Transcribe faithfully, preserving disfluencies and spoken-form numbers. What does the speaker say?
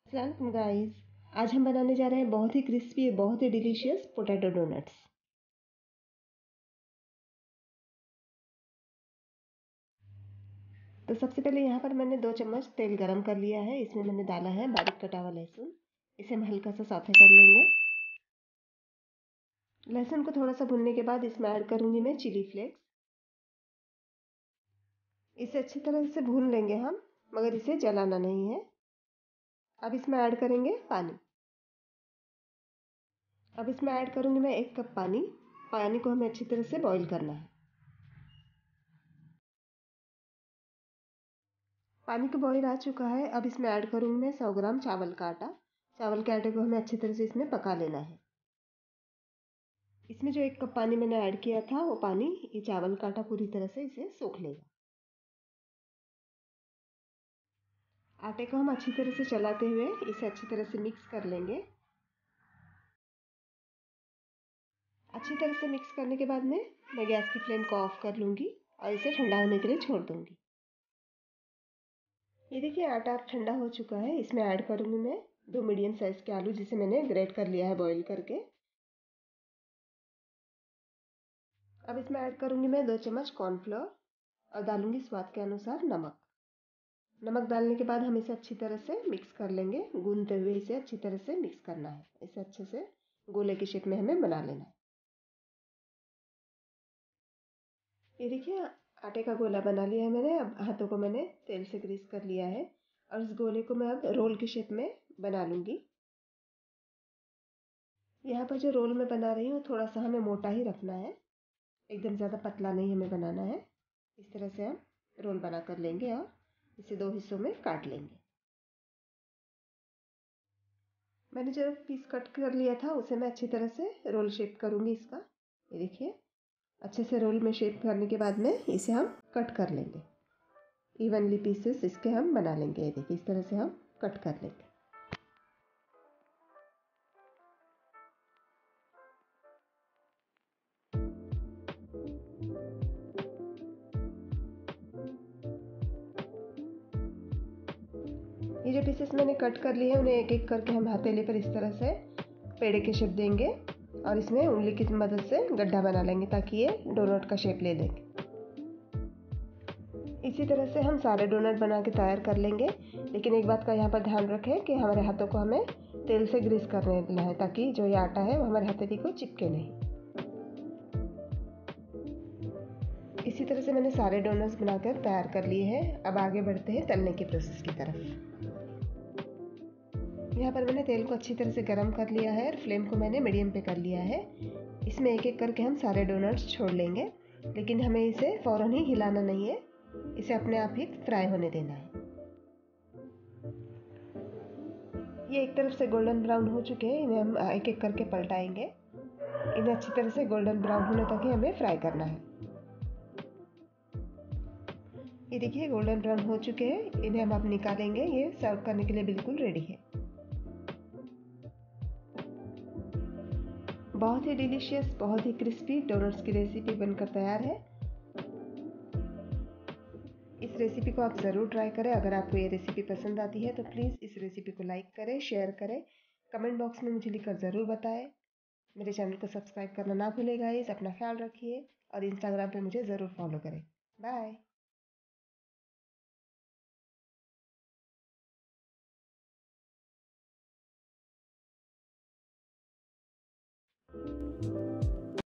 अस्सलाम गाइस। आज हम बनाने जा रहे हैं बहुत ही क्रिस्पी और बहुत ही डिलीशियस पोटैटो डोनट्स। तो सबसे पहले यहाँ पर मैंने दो चम्मच तेल गरम कर लिया है। इसमें मैंने डाला है बारीक कटा हुआ लहसुन। इसे हम हल्का सा सौते कर लेंगे। लहसुन को थोड़ा सा भुनने के बाद इसमें ऐड करूँगी मैं चिली फ्लेक्स। इसे अच्छी तरह से भून लेंगे हम, मगर इसे जलाना नहीं है। अब इसमें ऐड करेंगे पानी। अब इसमें ऐड करूँगी मैं एक कप पानी। पानी को हमें अच्छी तरह से बॉईल करना है। पानी का बॉईल आ चुका है। अब इसमें ऐड करूँगी मैं सौ ग्राम चावल का आटा। चावल के आटे को हमें अच्छी तरह से इसमें पका लेना है। इसमें जो एक कप पानी मैंने ऐड किया था, वो पानी ये चावल का आटा पूरी तरह से इसे सोख लेगा। आटे को हम अच्छी तरह से चलाते हुए इसे अच्छी तरह से मिक्स कर लेंगे। अच्छी तरह से मिक्स करने के बाद में मैं गैस की फ्लेम को ऑफ कर लूँगी और इसे ठंडा होने के लिए छोड़ दूँगी। ये देखिए आटा अब ठंडा हो चुका है। इसमें ऐड करूँगी मैं दो मीडियम साइज़ के आलू, जिसे मैंने ग्रेट कर लिया है बॉईल करके। अब इसमें ऐड करूँगी मैं दो चम्मच कॉर्नफ्लोर और डालूँगी स्वाद के अनुसार नमक। नमक डालने के बाद हम इसे अच्छी तरह से मिक्स कर लेंगे। गूंदते हुए इसे अच्छी तरह से मिक्स करना है। इसे अच्छे से गोले की शेप में हमें बना लेना है। ये देखिए आटे का गोला बना लिया है मैंने। अब हाथों को मैंने तेल से ग्रीस कर लिया है और इस गोले को मैं अब रोल की शेप में बना लूँगी। यहाँ पर जो रोल मैं बना रही हूँ थोड़ा सा हमें मोटा ही रखना है, एकदम ज़्यादा पतला नहीं हमें बनाना है। इस तरह से हम रोल बना कर लेंगे और इसे दो हिस्सों में काट लेंगे। मैंने जो पीस कट कर लिया था उसे मैं अच्छी तरह से रोल शेप करूँगी इसका। ये देखिए अच्छे से रोल में शेप करने के बाद में इसे हम कट कर लेंगे। इवनली पीसेस इसके हम बना लेंगे। ये देखिए इस तरह से हम कट कर लेंगे। ये जो पीसेस मैंने कट कर लिए हैं उन्हें एक एक करके हम हथेली पर इस तरह से पेड़े के शेप देंगे और इसमें उंगली की मदद से गड्ढा बना लेंगे ताकि ये डोनट का शेप ले लेंगे। इसी तरह से हम सारे डोनट बना के तैयार कर लेंगे। लेकिन एक बात का यहाँ पर ध्यान रखें कि हमारे हाथों को हमें तेल से ग्रीस करने देना है ताकि जो ये आटा है वो हमारे हथेली को चिपके नहीं। इसी तरह से मैंने सारे डोनट्स बनाकर तैयार कर लिए हैं। अब आगे बढ़ते हैं तलने की प्रोसेस की तरफ। यहाँ पर मैंने तेल को अच्छी तरह से गर्म कर लिया है और फ्लेम को मैंने मीडियम पे कर लिया है। इसमें एक एक करके हम सारे डोनट्स छोड़ लेंगे, लेकिन हमें इसे फ़ौरन ही हिलाना नहीं है। इसे अपने आप ही फ्राई होने देना है। ये एक तरफ से गोल्डन ब्राउन हो चुके हैं। इन्हें हम एक एक करके पलटाएंगे। इन्हें अच्छी तरह से गोल्डन ब्राउन होने तक ही हमें फ्राई करना है। ये देखिए गोल्डन ब्राउन हो चुके हैं। इन्हें हम अब निकालेंगे। ये सर्व करने के लिए बिल्कुल रेडी है। बहुत ही डिलीशियस, बहुत ही क्रिस्पी डोनट्स की रेसिपी बनकर तैयार है। इस रेसिपी को आप ज़रूर ट्राई करें। अगर आपको ये रेसिपी पसंद आती है तो प्लीज़ इस रेसिपी को लाइक करें, शेयर करें, कमेंट बॉक्स में मुझे लिखकर ज़रूर बताएं। मेरे चैनल को सब्सक्राइब करना ना भूलें गाइस। अपना ख्याल रखिए और इंस्टाग्राम पे मुझे ज़रूर फॉलो करें। बाय।